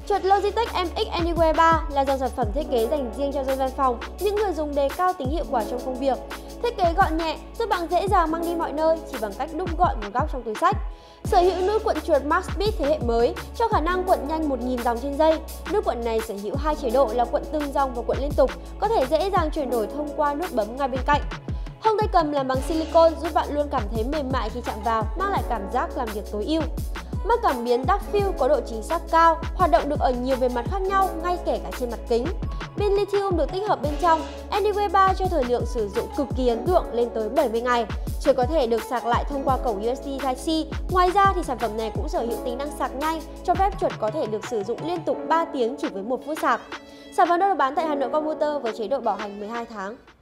Chuột Logitech MX Anywhere 3 là dòng sản phẩm thiết kế dành riêng cho dân văn phòng, những người dùng đề cao tính hiệu quả trong công việc. Thiết kế gọn nhẹ, giúp bạn dễ dàng mang đi mọi nơi chỉ bằng cách đúc gọn một góc trong túi xách. Sở hữu nút cuộn chuột Max Speed thế hệ mới cho khả năng cuộn nhanh 1000 dòng trên giây. Nút cuộn này sở hữu hai chế độ là cuộn từng dòng và cuộn liên tục, có thể dễ dàng chuyển đổi thông qua nút bấm ngay bên cạnh. Hông tay cầm làm bằng silicone giúp bạn luôn cảm thấy mềm mại khi chạm vào, mang lại cảm giác làm việc tối ưu. Mắt cảm biến Dark Field có độ chính xác cao, hoạt động được ở nhiều bề mặt khác nhau, ngay kể cả trên mặt kính. Pin lithium được tích hợp bên trong. Anywhere 3 cho thời lượng sử dụng cực kỳ ấn tượng lên tới 70 ngày. Chuột có thể được sạc lại thông qua cổng USB Type-C. Ngoài ra thì sản phẩm này cũng sở hữu tính năng sạc nhanh, cho phép chuột có thể được sử dụng liên tục 3 tiếng chỉ với 1 phút sạc. Sản phẩm được bán tại Hà Nội Computer với chế độ bảo hành 12 tháng.